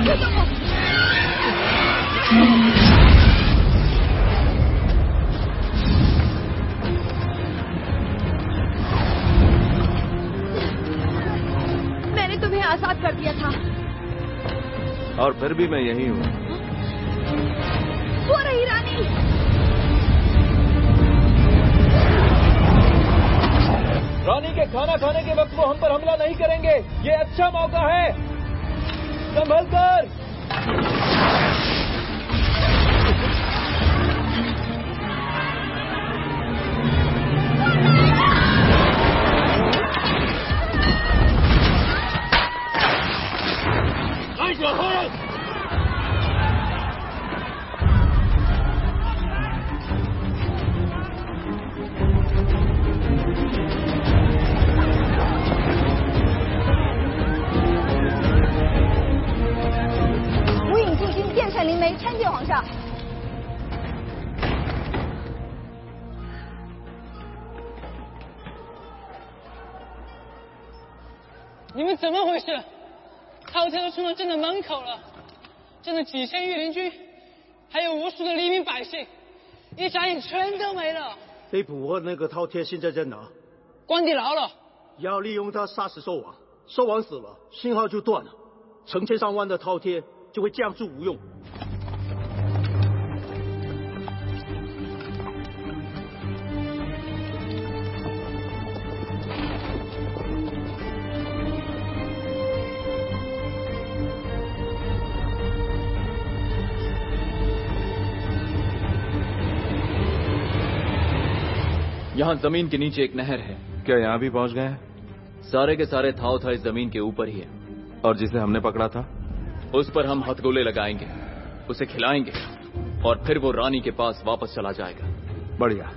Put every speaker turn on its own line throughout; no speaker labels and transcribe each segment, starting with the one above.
मैंने तुम्हें आजाद कर दिया था
और फिर भी मैं यही हूँ।
वो रही रानी।
रानी के खाना खाने के वक्त वो हम पर हमला नहीं करेंगे। ये अच्छा मौका है, संभल कर।
你们怎么回事？饕餮都冲到朕的门口了，朕的几千御林军，还有无数的黎民百姓，一眨眼全都没了。
被捕获那个饕餮现在在哪？
关地牢了。
要利用他杀死兽王，兽王死了，信号就断了，成千上万的饕餮就会降注无用。
यहाँ जमीन के नीचे एक नहर है।
क्या यहाँ भी पहुंच गए हैं?
सारे के सारे थाव इस जमीन के ऊपर ही है।
और जिसे हमने पकड़ा था
उस पर हम हथगोले लगाएंगे, उसे खिलाएंगे और फिर वो रानी के पास वापस चला जाएगा।
बढ़िया।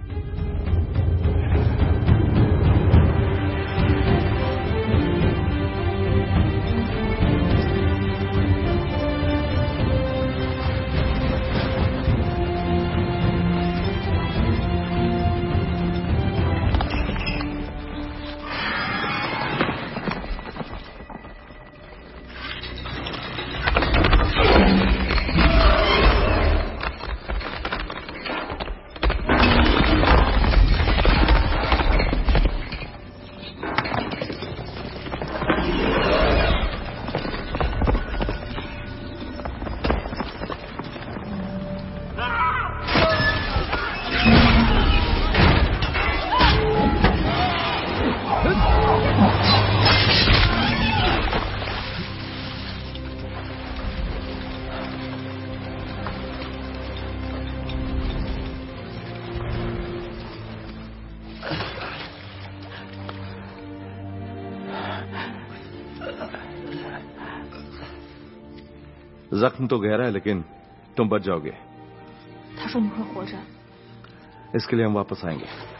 जख्म तो गहरा है लेकिन तुम बच जाओगे।
他说你会活着。
इसके लिए हम वापस आएंगे।